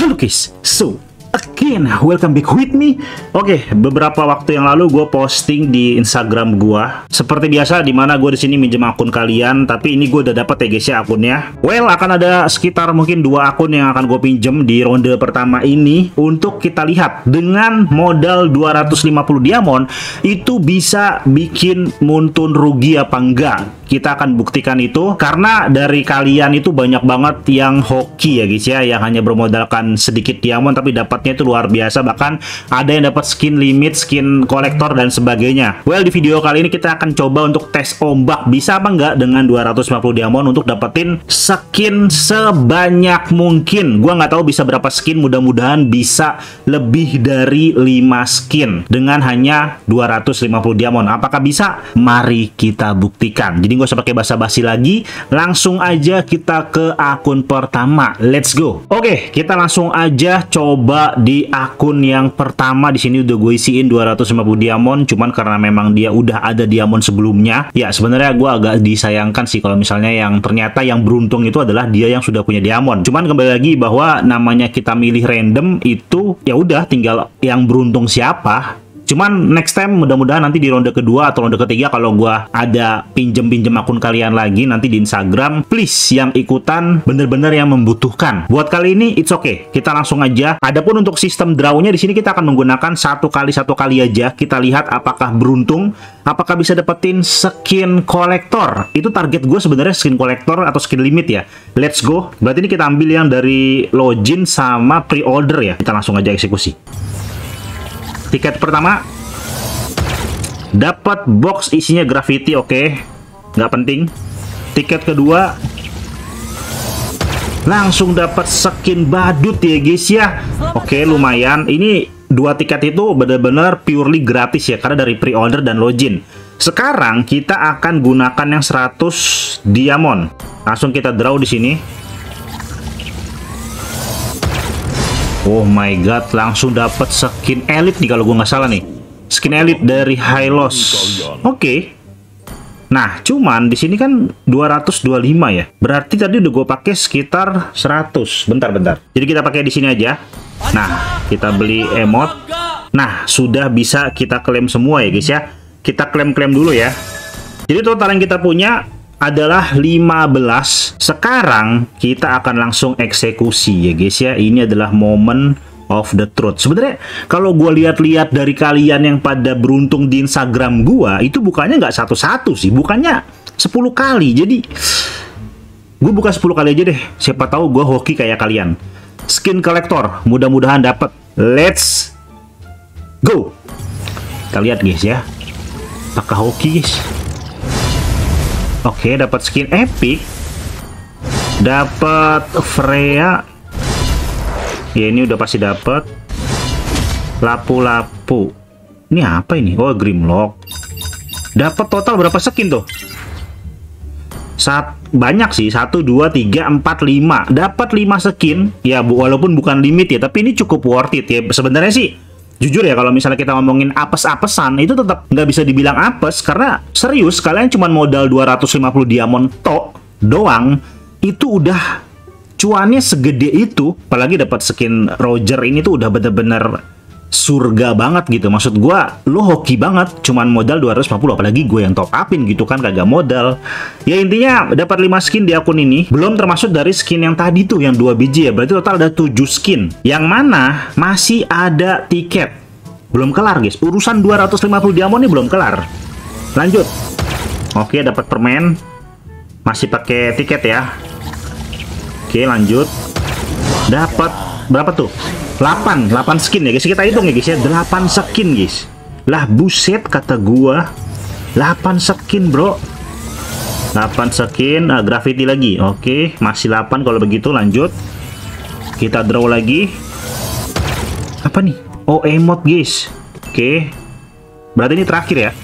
Halo guys, so again, welcome back with me. Oke, beberapa waktu yang lalu gue posting di Instagram gue. Seperti biasa, dimana gue di sini minjem akun kalian, tapi ini gue udah dapet ya guys ya akunnya. Well, akan ada sekitar mungkin 2 akun yang akan gue pinjem di ronde pertama ini untuk kita lihat dengan modal 250 diamond itu bisa bikin Muntun rugi apa enggak. Kita akan buktikan itu karena dari kalian itu banyak banget yang hoki ya guys ya, yang hanya bermodalkan sedikit diamond tapi dapatnya itu luar biasa, bahkan ada yang dapat skin limit, skin kolektor dan sebagainya. Well, di video kali ini kita akan coba untuk tes ombak bisa apa enggak dengan 250 diamond untuk dapetin skin sebanyak mungkin. Gua nggak tahu bisa berapa skin, mudah-mudahan bisa lebih dari 5 skin dengan hanya 250 diamond. Apakah bisa? Mari kita buktikan. Jadi gak usah pakai basa-basi lagi, langsung aja kita ke akun pertama. Let's go. Oke, kita langsung aja coba di akun yang pertama. Di sini udah gue isiin 250 diamond, cuman karena memang dia udah ada diamond sebelumnya. Ya, sebenarnya gue agak disayangkan sih kalau misalnya yang ternyata yang beruntung itu adalah dia yang sudah punya diamond. Cuman kembali lagi bahwa namanya kita milih random itu ya udah tinggal yang beruntung siapa. Cuman next time mudah-mudahan nanti di ronde kedua atau ronde ketiga kalau gua ada pinjem akun kalian lagi nanti di Instagram, please yang ikutan bener-bener yang membutuhkan. Buat kali ini it's okay, kita langsung aja. Adapun untuk sistem drawnya di sini kita akan menggunakan satu kali aja. Kita lihat apakah beruntung, apakah bisa dapetin skin kolektor. Itu target gue sebenarnya skin kolektor atau skin limit ya. Let's go. Berarti ini kita ambil yang dari login sama pre-order ya. Kita langsung aja eksekusi. Tiket pertama dapat box isinya graffiti, oke, nggak penting. Tiket kedua langsung dapat skin badut ya guys ya, oke, lumayan. Ini 2 tiket itu benar-benar purely gratis ya karena dari pre-order dan login. Sekarang kita akan gunakan yang 100 diamond. Langsung kita draw di sini. Oh my god, langsung dapat skin elite nih kalau gue nggak salah nih. Skin elite dari Hylos. Oke. Nah, cuman di sini kan 225 ya. Berarti tadi udah gue pakai sekitar 100. Bentar. Jadi kita pakai di sini aja. Nah, kita beli emote. Nah, sudah bisa kita klaim semua ya guys ya. Kita klaim dulu ya. Jadi total yang kita punya adalah 15. Sekarang kita akan langsung eksekusi ya guys ya. Ini adalah moment of the truth. Sebenarnya kalau gue lihat-lihat dari kalian yang pada beruntung di Instagram gue, itu bukannya nggak satu-satu sih, bukannya 10 kali. Jadi gue buka 10 kali aja deh, siapa tahu gue hoki kayak kalian. Skin kolektor mudah-mudahan dapat. Let's go. Kita lihat guys ya, apakah hoki guys. Oke, dapat skin epic, dapat Freya. Ya ini udah pasti dapat. Lapu-lapu. Ini apa ini? Oh, Grimlock. Dapat total berapa skin tuh? Banyak sih, 1, 2, 3, 4, 5. Dapat 5 skin. Ya, walaupun bukan limit ya, tapi ini cukup worth it ya. Sebenarnya sih jujur ya, kalau misalnya kita ngomongin apes-apesan, itu tetap nggak bisa dibilang apes, karena serius, kalian cuma modal 250 diamond doang, itu udah cuannya segede itu. Apalagi dapat skin Roger ini tuh udah bener-bener surga banget gitu. Maksud gua, lo hoki banget, cuman modal 250, apalagi gue yang top upin gitu kan, kagak modal. Ya intinya dapat 5 skin di akun ini, belum termasuk dari skin yang tadi tuh, yang 2 biji ya. Berarti total ada 7 skin. Yang mana masih ada tiket. Belum kelar guys, urusan 250 diamond ini belum kelar. Lanjut. Oke, dapat permen. Masih pakai tiket ya. Oke, lanjut. Dapat berapa tuh? 8 skin ya guys, kita hitung ya guys ya, 8 skin guys. Lah buset kata gua, 8 skin bro, 8 skin. Graffiti lagi. Oke, masih 8 kalau begitu. Lanjut, kita draw lagi. Apa nih? Oh, emote guys. Oke, berarti ini terakhir ya.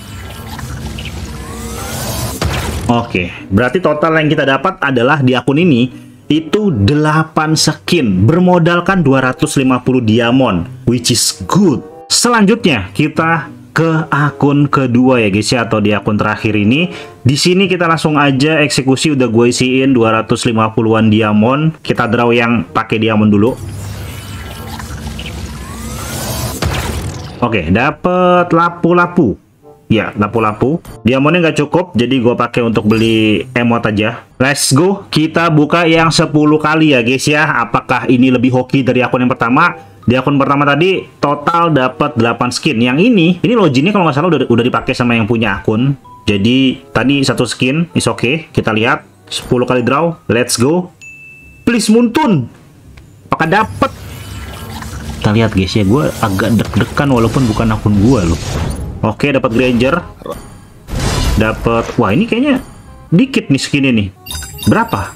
Oke, berarti total yang kita dapat adalah di akun ini itu 8 skin bermodalkan 250 diamond, which is good. Selanjutnya kita ke akun kedua ya guys ya, atau di akun terakhir ini. Di sini kita langsung aja eksekusi, udah gue isiin 250-an diamond. Kita draw yang pakai diamond dulu. Oke, dapet lapu-lapu. Ya, lapu-lapu. Diamondnya nggak cukup, jadi gue pakai untuk beli emot aja. Let's go. Kita buka yang 10 kali ya guys ya. Apakah ini lebih hoki dari akun yang pertama? Di akun pertama tadi total dapat 8 skin. Yang ini loginnya kalau nggak salah udah dipakai sama yang punya akun. Jadi tadi satu skin, is okay. Kita lihat 10 kali draw. Let's go. Please Muntun. Apakah dapat? Kita lihat guys ya. Gue agak deg-degan walaupun bukan akun gue loh. Oke, dapat Granger. Dapat, wah ini kayaknya dikit nih skin ini. Berapa?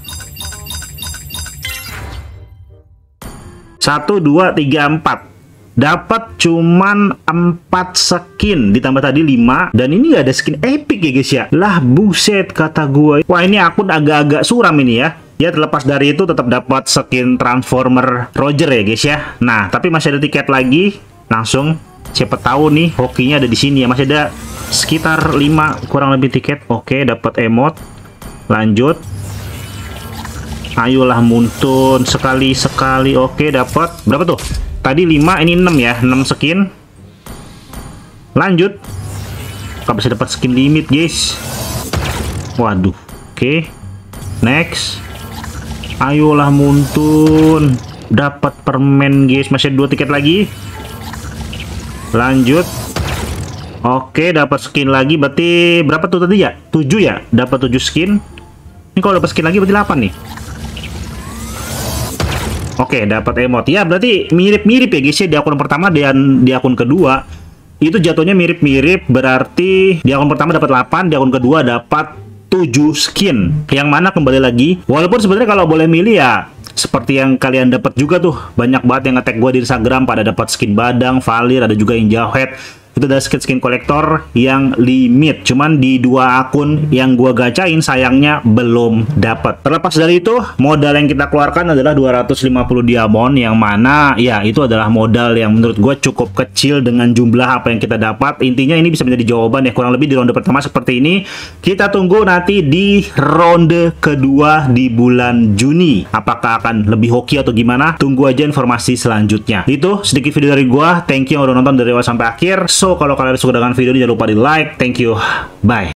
1, 2, 3, 4. Dapat cuman 4 skin. Ditambah tadi 5. Dan ini nggak ada skin epic ya guys ya. Lah buset kata gue. Wah ini akun agak-agak suram ini ya. Ya terlepas dari itu tetap dapat skin Transformer Roger ya guys ya. Nah tapi masih ada tiket lagi. Langsung siapa tahu nih hokinya ada di sini ya. Masih ada sekitar 5 kurang lebih tiket. Oke, dapat emot. Lanjut. Ayolah Muntun sekali-sekali. Oke, dapat berapa tuh? Tadi 5, ini 6 ya. 6 skin. Lanjut. Gak bisa dapat skin limit, guys. Waduh. Oke. Next. Ayolah Muntun. Dapat permen, guys. Masih ada 2 tiket lagi. Lanjut. Oke, dapat skin lagi. Berarti berapa tuh tadi ya? 7 ya? Dapat 7 skin. Ini kalau dapat skin lagi berarti 8 nih. Oke, dapat emot. Ya, berarti mirip-mirip ya guys ya di akun pertama dan di akun kedua. Itu jatuhnya mirip-mirip, berarti di akun pertama dapat 8, di akun kedua dapat 7 skin. Yang mana kembali lagi, walaupun sebenarnya kalau boleh milih ya seperti yang kalian dapat juga tuh, banyak banget yang nge-tag gue di Instagram pada dapat skin badang, valir, ada juga yang jawhead. Itu ada skin kolektor yang limit. Cuman di 2 akun yang gua gacain sayangnya belum dapat. Terlepas dari itu, modal yang kita keluarkan adalah 250 diamond, yang mana ya itu adalah modal yang menurut gua cukup kecil dengan jumlah apa yang kita dapat. Intinya ini bisa menjadi jawaban ya, kurang lebih di ronde pertama seperti ini. Kita tunggu nanti di ronde kedua di bulan Juni. Apakah akan lebih hoki atau gimana? Tunggu aja informasi selanjutnya. Itu sedikit video dari gua. Thank you yang udah nonton dari awal sampai akhir. So, kalau kalian suka dengan video ini jangan lupa di like. Thank you. Bye.